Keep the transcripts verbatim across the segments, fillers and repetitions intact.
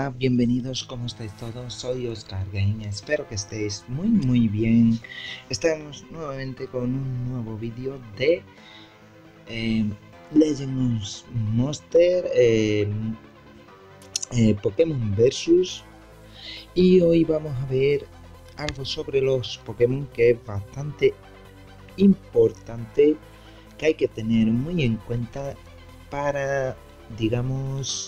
Hola, bienvenidos, ¿cómo estáis todos? Soy Oscar Game, espero que estéis muy muy bien. Estamos nuevamente con un nuevo vídeo de eh, Legend of Monster eh, eh, Pokémon Versus. Y hoy vamos a ver algo sobre los Pokémon que es bastante importante, que hay que tener muy en cuenta para, digamos,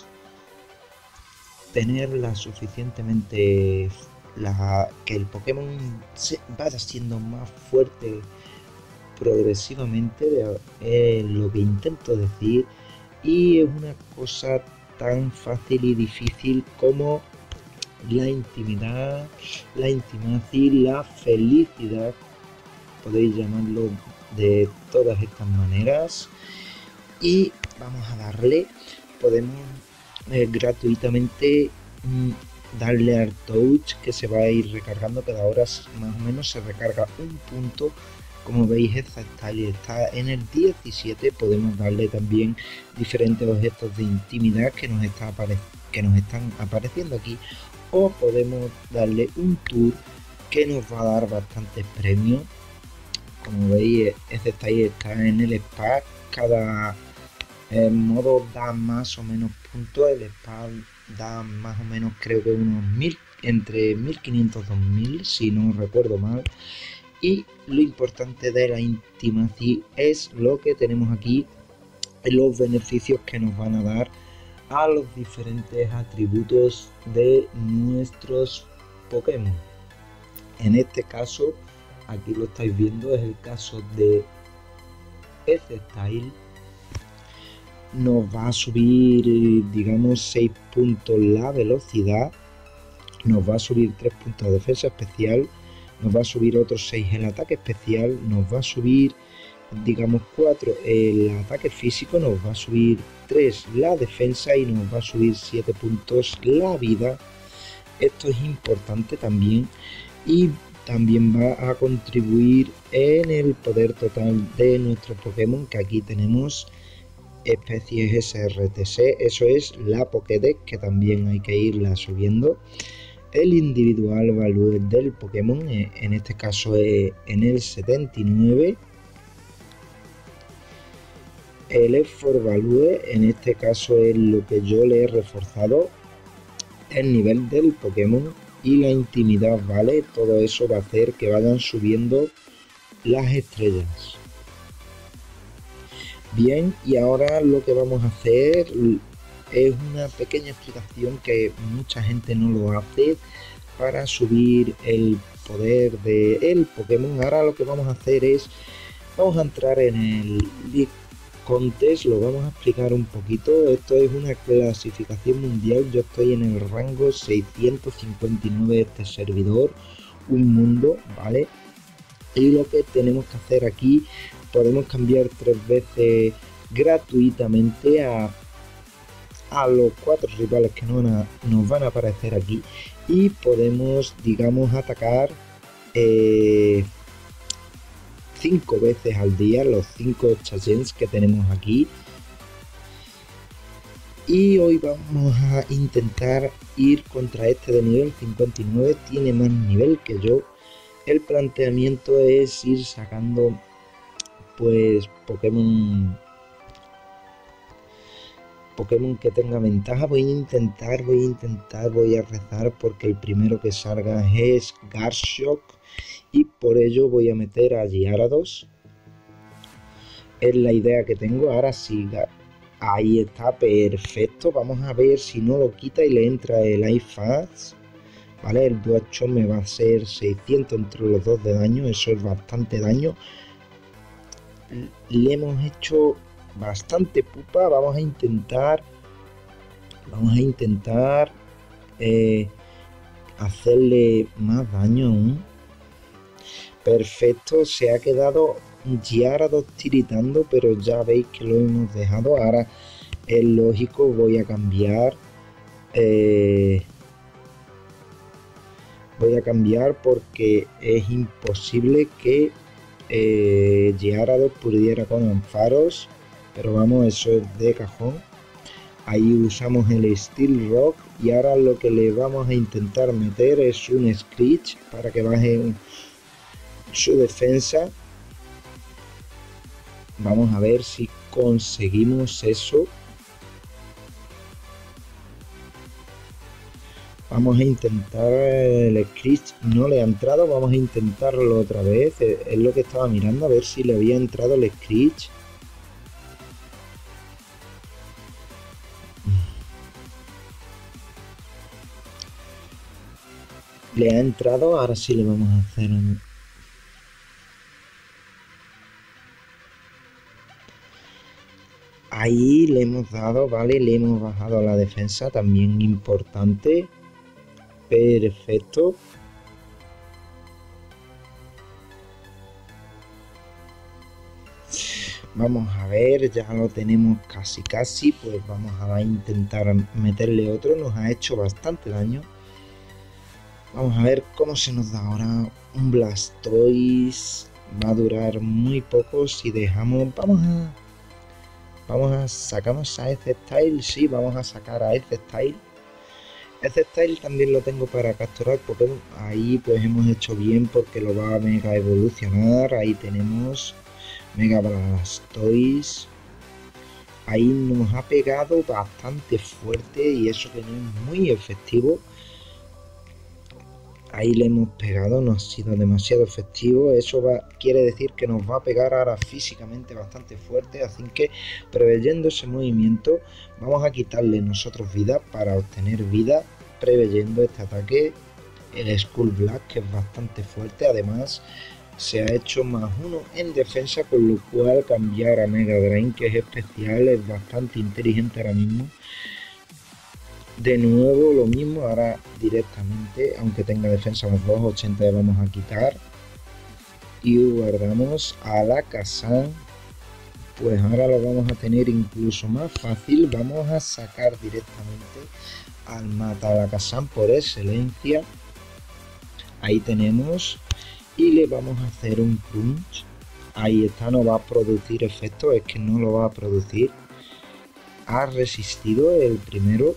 tener la suficientemente la, que el Pokémon se vaya siendo más fuerte progresivamente, de, eh, lo que intento decir, y es una cosa tan fácil y difícil como la intimidad, la intimidad y la felicidad, podéis llamarlo de todas estas maneras. Y vamos a darle, podemos eh, gratuitamente mmm, darle al touch, que se va a ir recargando cada hora, más o menos se recarga un punto. Como veis, esta style está en el diecisiete. Podemos darle también diferentes objetos de intimidad que nos, está que nos están apareciendo aquí, o podemos darle un tour que nos va a dar bastantes premios. Como veis, este style está en el spa. Cada el modo da más o menos puntos. El spa da más o menos, creo que unos mil, entre mil quinientos y dos mil, si no recuerdo mal. Y lo importante de la intimacy es lo que tenemos aquí, los beneficios que nos van a dar a los diferentes atributos de nuestros Pokémon. En este caso, aquí lo estáis viendo, es el caso de este style. Nos va a subir, digamos, seis puntos la velocidad, nos va a subir tres puntos de defensa especial, nos va a subir otros seis el ataque especial, nos va a subir, digamos, cuatro el ataque físico, nos va a subir tres la defensa y nos va a subir siete puntos la vida. Esto es importante también, y también va a contribuir en el poder total de nuestro Pokémon, que aquí tenemos especies S R T C, eso es la Pokédex, que también hay que irla subiendo. El individual value del Pokémon, en este caso es en el setenta y nueve. El effort value, en este caso es lo que yo le he reforzado, el nivel del Pokémon, y la intimidad, vale, todo eso va a hacer que vayan subiendo las estrellas. Bien, y ahora lo que vamos a hacer es una pequeña explicación que mucha gente no lo hace para subir el poder del Pokémon. Ahora lo que vamos a hacer es, vamos a entrar en el League Contest, lo vamos a explicar un poquito. Esto es una clasificación mundial, yo estoy en el rango seiscientos cincuenta y nueve de este servidor, un mundo, ¿vale? Y lo que tenemos que hacer aquí, podemos cambiar tres veces gratuitamente a, a los cuatro rivales que nos van, a, nos van a aparecer aquí, y podemos, digamos, atacar eh, cinco veces al día los cinco challenges que tenemos aquí. Y hoy vamos a intentar ir contra este de nivel cincuenta y nueve, tiene más nivel que yo. El planteamiento es ir sacando pues Pokémon Pokémon que tenga ventaja. Voy a intentar, voy a intentar, voy a rezar porque el primero que salga es Garchomp, y por ello voy a meter a Gyarados. Es la idea que tengo. Ahora sí, ahí está, perfecto. Vamos a ver si no lo quita y le entra el iFast. Vale, el Duachon me va a hacer seiscientos entre los dos de daño, eso es bastante daño. Le hemos hecho bastante pupa. Vamos a intentar vamos a intentar eh, hacerle más daño aún. Perfecto, se ha quedado Gyarados tiritando, pero ya veis que lo hemos dejado. Ahora es lógico, voy a cambiar eh, voy a cambiar porque es imposible que eh, Gyarados pudiera con Ampharos, pero vamos, eso es de cajón. Ahí usamos el Steel Rock y ahora lo que le vamos a intentar meter es un Screech para que baje su defensa. Vamos a ver si conseguimos eso. Vamos a intentar el Screech, no le ha entrado, vamos a intentarlo otra vez. Es lo que estaba mirando, a ver si le había entrado el Screech. Le ha entrado, ahora sí le vamos a hacer un... Ahí le hemos dado, vale, le hemos bajado la defensa, también importante. Perfecto. Vamos a ver, ya lo tenemos casi casi, pues vamos a intentar meterle otro, nos ha hecho bastante daño. Vamos a ver cómo se nos da ahora un Blastoise, va a durar muy poco si dejamos, vamos a, vamos a, sacamos a ese Style, sí, vamos a sacar a ese Style. Ese Style también lo tengo para capturar Pokémon, ahí pues hemos hecho bien porque lo va a mega evolucionar, ahí tenemos... Mega Blastoise. Ahí nos ha pegado bastante fuerte y eso que no es muy efectivo. Ahí le hemos pegado, no ha sido demasiado efectivo. Eso va, quiere decir que nos va a pegar ahora físicamente bastante fuerte. Así que preveyendo ese movimiento vamos a quitarle nosotros vida para obtener vida. Preveyendo este ataque. El Skull Black, que es bastante fuerte. Además se ha hecho más uno en defensa, con lo cual cambiar a Mega Drain, que es especial, es bastante inteligente ahora mismo. De nuevo lo mismo, ahora directamente, aunque tenga defensa más dos, ochenta le vamos a quitar. Y guardamos a la Kazan. Pues ahora lo vamos a tener incluso más fácil. Vamos a sacar directamente al Mata-Lakasan por excelencia. Ahí tenemos. Y le vamos a hacer un crunch. Ahí está, no va a producir efecto, es que no lo va a producir. Ha resistido el primero.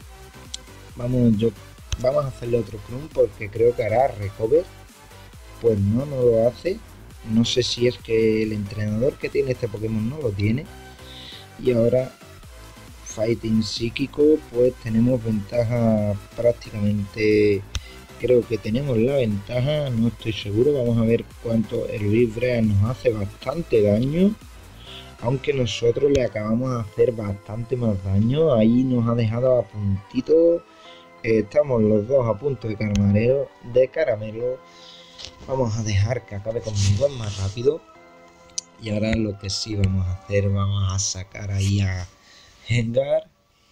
Vamos, yo, vamos a hacerle otro crunch porque creo que hará recover. Pues no, no lo hace. No sé si es que el entrenador que tiene este Pokémon no lo tiene. Y ahora Fighting Psíquico, pues tenemos ventaja prácticamente... Creo que tenemos la ventaja, no estoy seguro. Vamos a ver cuánto el Vibrea nos hace bastante daño. Aunque nosotros le acabamos de hacer bastante más daño. Ahí nos ha dejado a puntito. Estamos los dos a punto de caramelo. De caramelo. Vamos a dejar que acabe conmigo más rápido. Y ahora lo que sí vamos a hacer, vamos a sacar ahí a Gengar.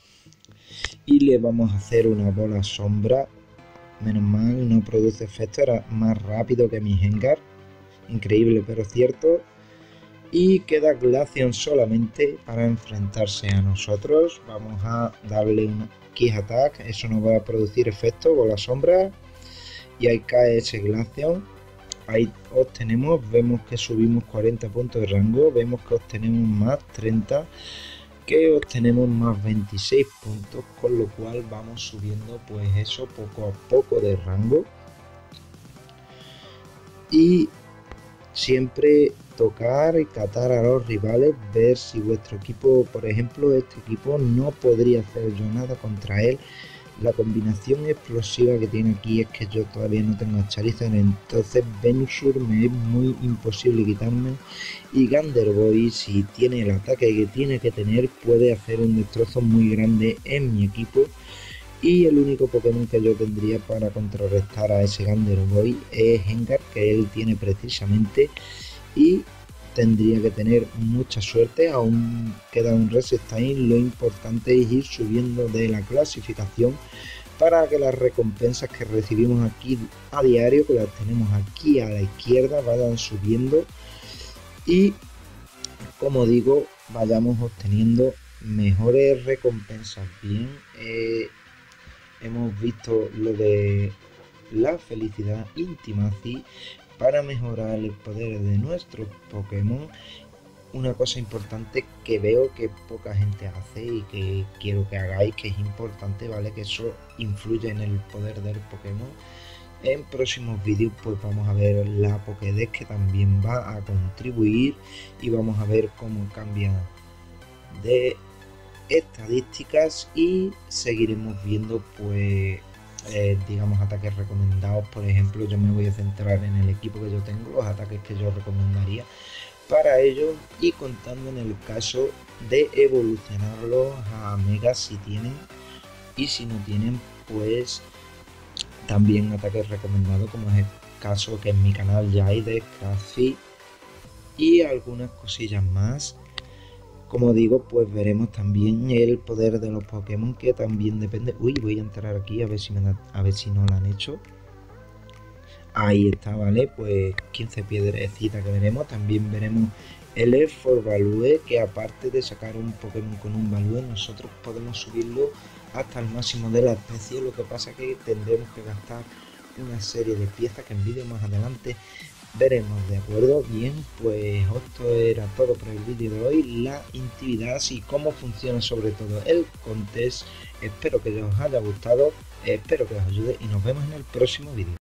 Y le vamos a hacer una bola sombra. Menos mal, no produce efecto, era más rápido que mi Gengar. Increíble, pero cierto. Y queda Glaceon solamente para enfrentarse a nosotros. Vamos a darle un Kick Attack, eso no va a producir efecto, bola sombra. Y ahí cae ese Glaceon. Ahí obtenemos, vemos que subimos cuarenta puntos de rango, vemos que obtenemos más treinta. Que obtenemos más veintiséis puntos, con lo cual vamos subiendo pues eso poco a poco de rango. Y siempre tocar y catar a los rivales, ver si vuestro equipo, por ejemplo este equipo, no podría hacer yo nada contra él. La combinación explosiva que tiene aquí es que yo todavía no tengo a Charizard, entonces Venusaur me es muy imposible quitarme. Y Ganderboy, si tiene el ataque que tiene que tener, puede hacer un destrozo muy grande en mi equipo. Y el único Pokémon que yo tendría para contrarrestar a ese Ganderboy es Gengar, que él tiene precisamente. Y tendría que tener mucha suerte, aún queda un reset time. Lo importante es ir subiendo de la clasificación para que las recompensas que recibimos aquí a diario, que las tenemos aquí a la izquierda, vayan subiendo y, como digo, vayamos obteniendo mejores recompensas. Bien, eh, hemos visto lo de la felicidad Intimacy para mejorar el poder de nuestro Pokémon. una cosa importante que veo que poca gente hace y que quiero que hagáis, que es importante, ¿vale? Que eso influye en el poder del Pokémon. En próximos vídeos pues vamos a ver la Pokédex, que también va a contribuir, y vamos a ver cómo cambia de estadísticas, y seguiremos viendo pues eh, digamos ataques recomendados. Por ejemplo, yo me voy a centrar en el equipo que yo tengo, los ataques que yo recomendaría para ellos, y contando en el caso de evolucionarlos a Mega si tienen, y si no tienen pues también ataques recomendados, como es el caso que en mi canal ya hay de Crazy y algunas cosillas más. Como digo, pues veremos también el poder de los Pokémon, que también depende. Uy, voy a entrar aquí a ver si me da, a ver si no lo han hecho. Ahí está, ¿vale? Pues quince piedrecitas que veremos. También veremos el Effort Value, que aparte de sacar un Pokémon con un Value, nosotros podemos subirlo hasta el máximo de la especie. Lo que pasa es que tendremos que gastar una serie de piezas que en vídeo más adelante veremos, ¿de acuerdo? Bien, pues esto era todo por el vídeo de hoy, la intimidad y cómo funciona sobre todo el contest. Espero que os haya gustado, espero que os ayude y nos vemos en el próximo vídeo.